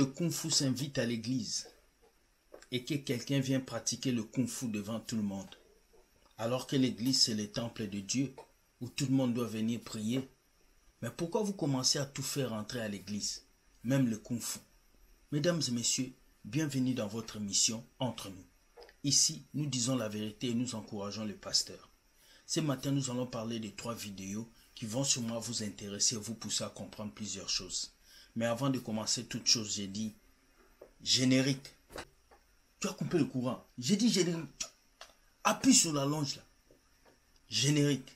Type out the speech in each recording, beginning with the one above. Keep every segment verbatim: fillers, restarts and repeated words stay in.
le kung-fu s'invite à l'église et que quelqu'un vient pratiquer le kung-fu devant tout le monde, alors que l'église c'est le temple de Dieu où tout le monde doit venir prier, mais pourquoi vous commencez à tout faire entrer à l'église, même le kung-fu? Mesdames et messieurs, bienvenue dans votre mission Entre nous. Ici, nous disons la vérité et nous encourageons le pasteur. Ce matin, nous allons parler de trois vidéos qui vont sûrement vous intéresser et vous pousser à comprendre plusieurs choses. Mais avant de commencer toute chose, j'ai dit générique. Tu as coupé le courant. J'ai dit générique. Appuie sur la longe là. Générique.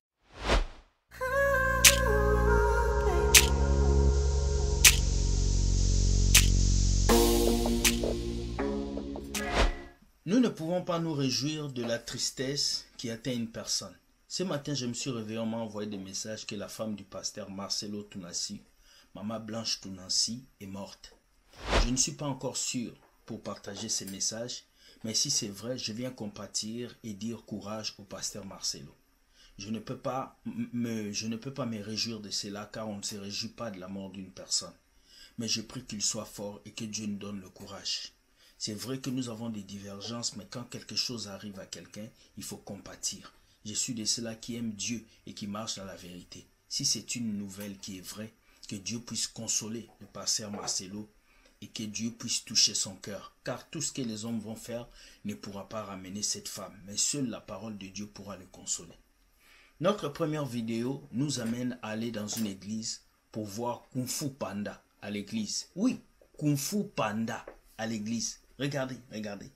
Nous ne pouvons pas nous réjouir de la tristesse qui atteint une personne. Ce matin, je me suis réveillé, on m'a envoyé des messages que la femme du pasteur Marcelo Tunasi, Maman Blanche Tunasi, est morte. Je ne suis pas encore sûr pour partager ces messages, mais si c'est vrai, je viens compatir et dire courage au pasteur Marcelo. Je ne peux pas me, je ne peux pas me réjouir de cela car on ne se réjouit pas de la mort d'une personne. Mais je prie qu'il soit fort et que Dieu nous donne le courage. C'est vrai que nous avons des divergences, mais quand quelque chose arrive à quelqu'un, il faut compatir. Je suis de ceux-là qui aiment Dieu et qui marchent dans la vérité. Si c'est une nouvelle qui est vraie, que Dieu puisse consoler le pasteur Marcelo et que Dieu puisse toucher son cœur. Car tout ce que les hommes vont faire ne pourra pas ramener cette femme, mais seule la parole de Dieu pourra le consoler. Notre première vidéo nous amène à aller dans une église pour voir Kung Fu Panda à l'église. Oui, Kung Fu Panda à l'église. Regardez, regardez.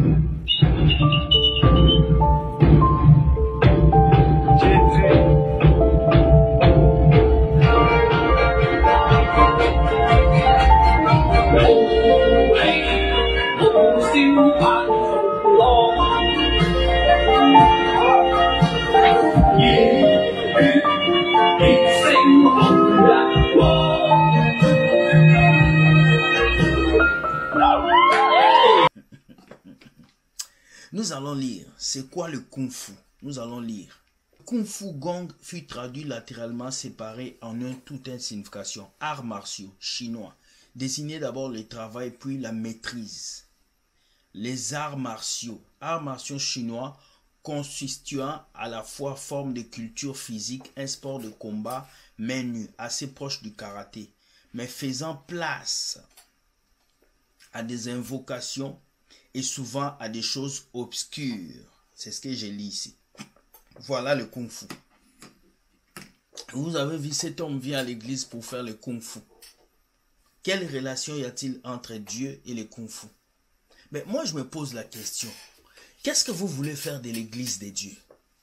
Nous allons lire. C'est quoi le Kung Fu? Nous allons lire. Kung Fu Gong fut traduit latéralement séparé en un tout une signification. Arts martiaux chinois. Désigner d'abord le travail puis la maîtrise. Les arts martiaux. Arts martiaux chinois constituant à la fois forme de culture physique, un sport de combat main nue, assez proche du karaté, mais faisant place à des invocations et souvent à des choses obscures. C'est ce que j'ai lu ici. Voilà le Kung Fu. Vous avez vu, cet homme vient à l'église pour faire le Kung Fu. Quelle relation y a-t-il entre Dieu et le Kung Fu? Mais moi, je me pose la question. Qu'est-ce que vous voulez faire de l'église de Dieu?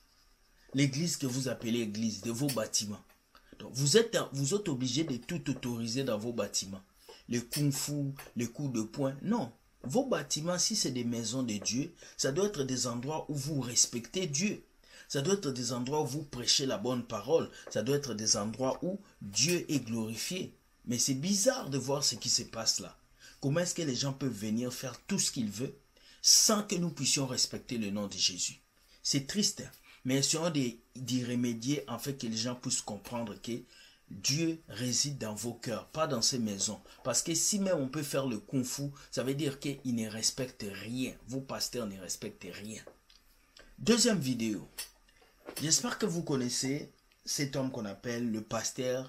L'église que vous appelez église, de vos bâtiments. Donc, vous êtes, vous êtes obligé de tout autoriser dans vos bâtiments. Le Kung Fu, les coups de poing, non. Vos bâtiments, si c'est des maisons de Dieu, ça doit être des endroits où vous respectez Dieu. Ça doit être des endroits où vous prêchez la bonne parole. Ça doit être des endroits où Dieu est glorifié. Mais c'est bizarre de voir ce qui se passe là. Comment est-ce que les gens peuvent venir faire tout ce qu'ils veulent sans que nous puissions respecter le nom de Jésus? C'est triste, mais essayons d'y remédier en fait que les gens puissent comprendre que Dieu réside dans vos cœurs, pas dans ces maisons. Parce que si même on peut faire le Kung Fu, ça veut dire qu'il ne respecte rien. Vos pasteurs ne respectent rien. Deuxième vidéo. J'espère que vous connaissez cet homme qu'on appelle le pasteur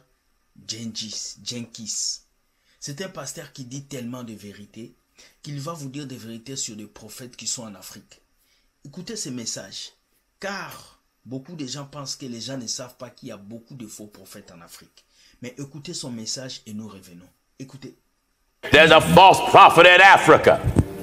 Gengis, Jenkins. C'est un pasteur qui dit tellement de vérités qu'il va vous dire des vérités sur des prophètes qui sont en Afrique. Écoutez ces messages, car beaucoup de gens pensent que les gens ne savent pas qu'il y a beaucoup de faux prophètes en Afrique. Mais écoutez son message et nous revenons. Écoutez. There's a false prophet in Africa.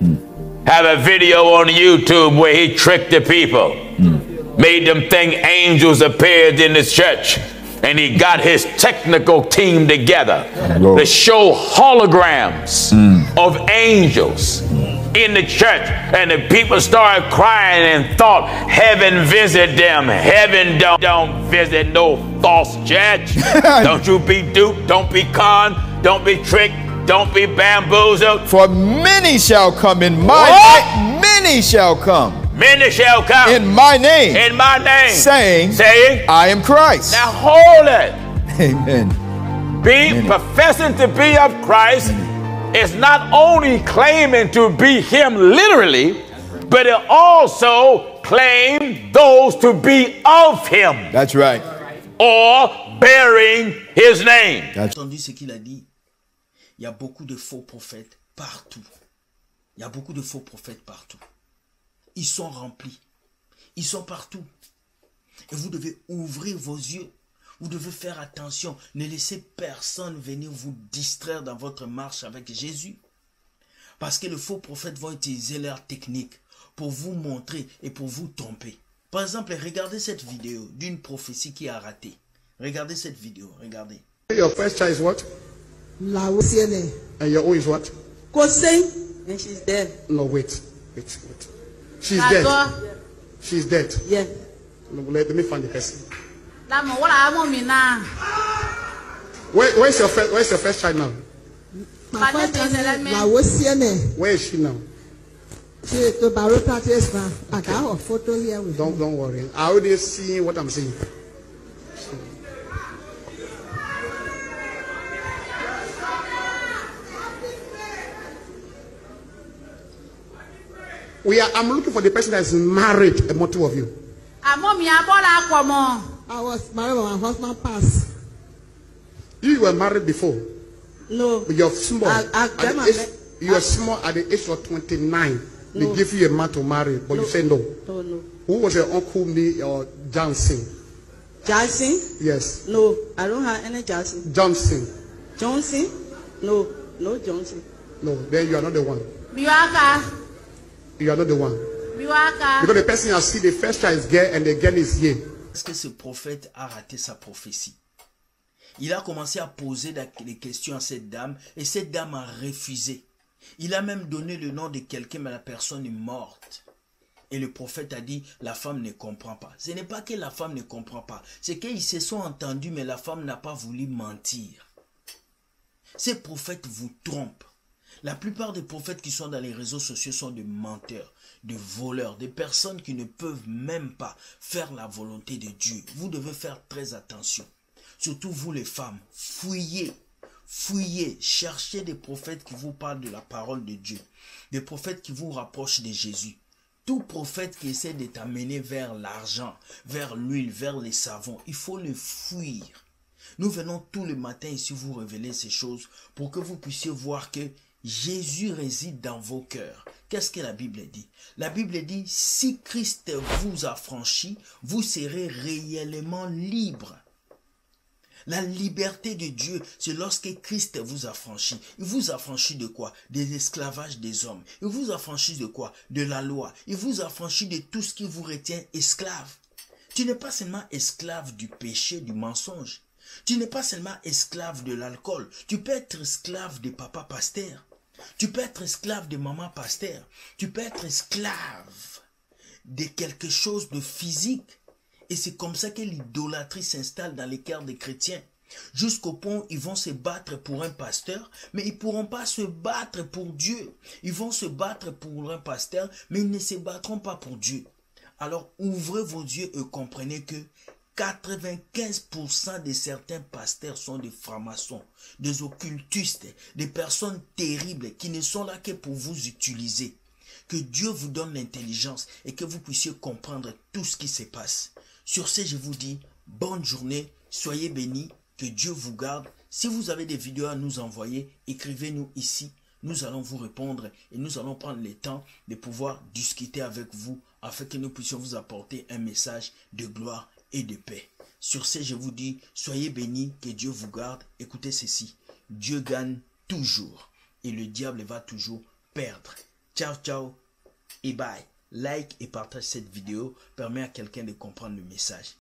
Have a video on YouTube where he tricked the people. Made them think angels appeared in the church. And he got his technical team together to show holograms mm. of angels in the church, and the people started crying and thought heaven visited them. Heaven don't, don't visit no false church. Don't you be duped, don't be conned, don't be tricked, don't be bamboozled. For many shall come in my name. Many shall come. Many shall come in my name. In my name. Saying, saying, I am Christ. Now hold it. Amen. Be Amen. Professing to be of Christ. is not only claiming to be him literally, but it also claims those to be of him. That's right. Or bearing his name. Vous avez entendu ce qu'il a dit? Il y a beaucoup de faux prophètes partout. Il y a beaucoup de faux prophètes partout. Ils sont remplis. Ils sont partout. Et vous devez ouvrir vos yeux. Vous devez faire attention. Ne laissez personne venir vous distraire dans votre marche avec Jésus. Parce que les faux prophètes vont utiliser leur technique pour vous montrer et pour vous tromper. Par exemple, regardez cette vidéo d'une prophétie qui a raté. Regardez cette vidéo. Regardez. Your first child is what? La Osiene. And your own is what? Kosei. And she's dead. No, wait. Wait, wait. She's La dead. doa. She's dead. Yeah. No, let, let me find the person. La mo wala amo mi na. Where, where's your first Where's your first child now? My first child is La Osiene. Where is she now? She is to Barota Tesma. I got her photo here with Don't don't worry. I already see what I'm seeing. We are. I'm looking for the person that is married among two of you. I was married when my husband passed. You were married before. No. But you're small. I, I, At the age, you are small at the age of twenty-nine. No. They give you a man to marry, but No. you say no. No, no. Who was your uncle named uh, Johnson? Johnson? Yes. No, I don't have any Johnson. Johnson. Johnson? No, no Johnson. No, then you are not the one. Miwaka. You are not the one. Miwaka. Because the person has seen the first child is girl and the girl is here. Est-ce que ce prophète a raté sa prophétie? Il a commencé à poser des questions à cette dame et cette dame a refusé. Il a même donné le nom de quelqu'un, mais la personne est morte. Et le prophète a dit, la femme ne comprend pas. Ce n'est pas que la femme ne comprend pas. C'est qu'ils se sont entendus, mais la femme n'a pas voulu mentir. Ces prophètes vous trompent. La plupart des prophètes qui sont dans les réseaux sociaux sont des menteurs, des voleurs, des personnes qui ne peuvent même pas faire la volonté de Dieu. Vous devez faire très attention. Surtout vous les femmes, fouillez. Fouillez, cherchez des prophètes qui vous parlent de la parole de Dieu. Des prophètes qui vous rapprochent de Jésus. Tout prophète qui essaie de t'amener vers l'argent, vers l'huile, vers les savons, il faut le fuir. Nous venons tous les matins ici vous révéler ces choses pour que vous puissiez voir que Jésus réside dans vos cœurs. Qu'est-ce que la Bible dit? La Bible dit, si Christ vous a franchi, vous serez réellement libre. La liberté de Dieu, c'est lorsque Christ vous a franchi. Il vous a franchi de quoi? Des esclavages des hommes. Il vous a franchi de quoi? De la loi. Il vous a franchi de tout ce qui vous retient esclave. Tu n'es pas seulement esclave du péché, du mensonge. Tu n'es pas seulement esclave de l'alcool. Tu peux être esclave de papa pasteur. Tu peux être esclave de maman pasteur. Tu peux être esclave de quelque chose de physique. Et c'est comme ça que l'idolâtrie s'installe dans les cœurs des chrétiens. Jusqu'au point où ils vont se battre pour un pasteur, mais ils ne pourront pas se battre pour Dieu. Ils vont se battre pour un pasteur, mais ils ne se battront pas pour Dieu. Alors ouvrez vos yeux et comprenez que quatre-vingt-quinze pour cent de certains pasteurs sont des francs-maçons, des occultistes, des personnes terribles qui ne sont là que pour vous utiliser. Que Dieu vous donne l'intelligence et que vous puissiez comprendre tout ce qui se passe. Sur ce, je vous dis, bonne journée, soyez bénis, que Dieu vous garde. Si vous avez des vidéos à nous envoyer, écrivez-nous ici. Nous allons vous répondre et nous allons prendre le temps de pouvoir discuter avec vous afin que nous puissions vous apporter un message de gloire et de paix. Sur ce, je vous dis, soyez bénis, que Dieu vous garde. Écoutez ceci, Dieu gagne toujours et le diable va toujours perdre. Ciao, ciao et bye. Like et partage cette vidéo, permet à quelqu'un de comprendre le message.